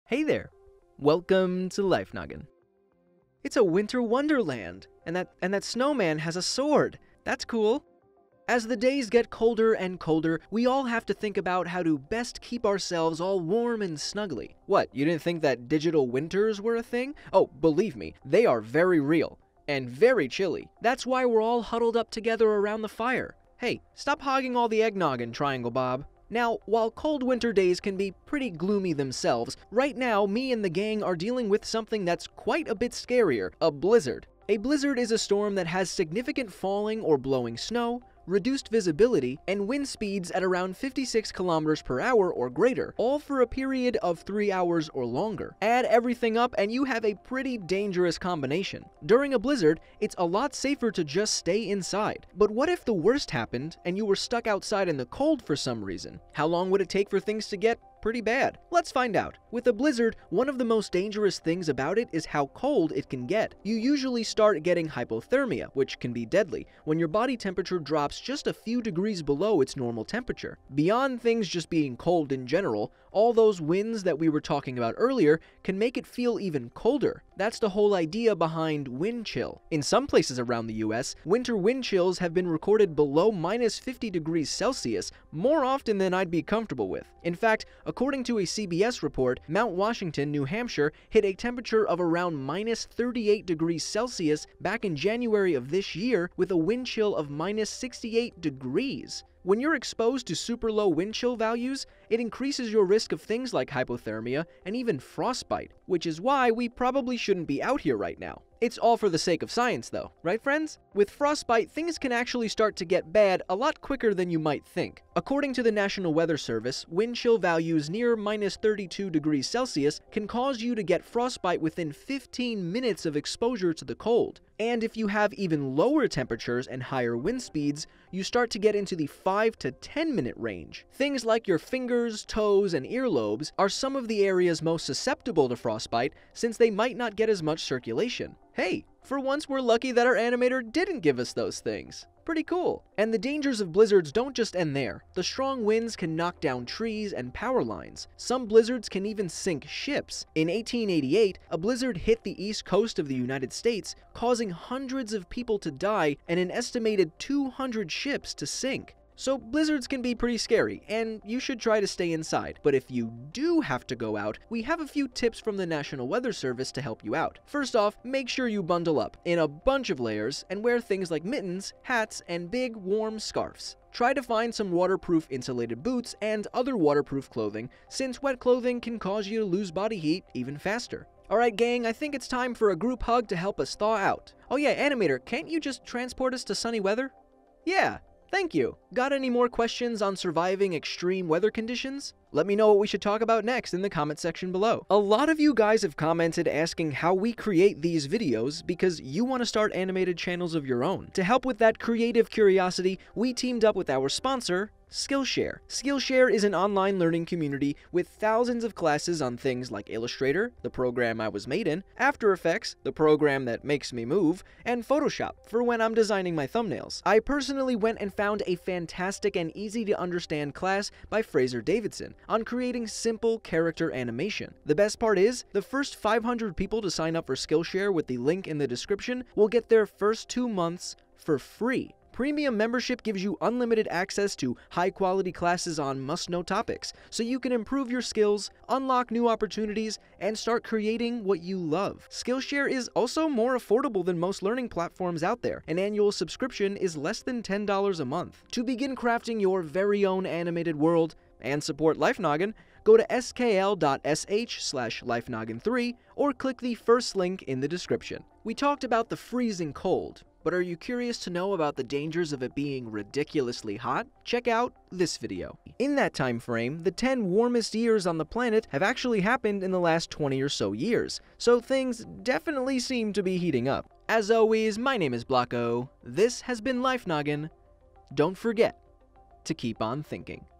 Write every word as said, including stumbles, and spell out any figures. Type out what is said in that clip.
Hey there! Welcome to Life Noggin. It's a winter wonderland, and that and that snowman has a sword. That's cool. As the days get colder and colder, we all have to think about how to best keep ourselves all warm and snuggly. What, you didn't think that digital winters were a thing? Oh, believe me, they are very real. And very chilly. That's why we're all huddled up together around the fire. Hey, stop hogging all the eggnog in Triangle Bob. Now, while cold winter days can be pretty gloomy themselves, right now me and the gang are dealing with something that's quite a bit scarier, a blizzard. A blizzard is a storm that has significant falling or blowing snow, reduced visibility, and wind speeds at around fifty-six kilometers per hour or greater, all for a period of three hours or longer. Add everything up and you have a pretty dangerous combination. During a blizzard, it's a lot safer to just stay inside. But what if the worst happened and you were stuck outside in the cold for some reason? How long would it take for things to get pretty bad? Let's find out. With a blizzard, one of the most dangerous things about it is how cold it can get. You usually start getting hypothermia, which can be deadly, when your body temperature drops just a few degrees below its normal temperature. Beyond things just being cold in general, all those winds that we were talking about earlier can make it feel even colder. That's the whole idea behind wind chill. In some places around the U S, winter wind chills have been recorded below minus fifty degrees Celsius more often than I'd be comfortable with. In fact, according to a C B S report, Mount Washington, New Hampshire hit a temperature of around minus thirty-eight degrees Celsius back in January of this year with a wind chill of minus sixty-eight degrees. When you're exposed to super low wind chill values, it increases your risk of things like hypothermia and even frostbite, which is why we probably shouldn't be out here right now. It's all for the sake of science though, right friends? With frostbite, things can actually start to get bad a lot quicker than you might think. According to the National Weather Service, wind chill values near minus thirty-two degrees Celsius can cause you to get frostbite within fifteen minutes of exposure to the cold. And if you have even lower temperatures and higher wind speeds, you start to get into the five to ten minute range. Things like your fingers, toes, and earlobes are some of the areas most susceptible to frostbite since they might not get as much circulation. Hey, for once we're lucky that our animator didn't give us those things. Pretty cool. And the dangers of blizzards don't just end there. The strong winds can knock down trees and power lines. Some blizzards can even sink ships. In eighteen eighty-eight, a blizzard hit the east coast of the United States, causing hundreds of people to die and an estimated two hundred ships to sink. So blizzards can be pretty scary, and you should try to stay inside. But if you do have to go out, we have a few tips from the National Weather Service to help you out. First off, make sure you bundle up in a bunch of layers and wear things like mittens, hats, and big warm scarves. Try to find some waterproof insulated boots and other waterproof clothing, since wet clothing can cause you to lose body heat even faster. Alright gang, I think it's time for a group hug to help us thaw out. Oh yeah, animator, can't you just transport us to sunny weather? Yeah. Thank you. Got any more questions on surviving extreme weather conditions? Let me know what we should talk about next in the comment section below. A lot of you guys have commented asking how we create these videos because you want to start animated channels of your own. To help with that creative curiosity, we teamed up with our sponsor, Skillshare. Skillshare is an online learning community with thousands of classes on things like Illustrator, the program I was made in, After Effects, the program that makes me move, and Photoshop, for when I'm designing my thumbnails. I personally went and found a fantastic and easy to understand class by Fraser Davidson on creating simple character animation. The best part is, the first five hundred people to sign up for Skillshare with the link in the description will get their first two months for free. Premium membership gives you unlimited access to high-quality classes on must-know topics, so you can improve your skills, unlock new opportunities, and start creating what you love. Skillshare is also more affordable than most learning platforms out there. An annual subscription is less than ten dollars a month. To begin crafting your very own animated world and support Life Noggin, go to skl.sh slash lifenoggin3 or click the first link in the description. We talked about the freezing cold, but are you curious to know about the dangers of it being ridiculously hot? Check out this video. In that time frame, the ten warmest years on the planet have actually happened in the last twenty or so years, so things definitely seem to be heating up. As always, my name is Blocko. This has been Life Noggin. Don't forget to keep on thinking.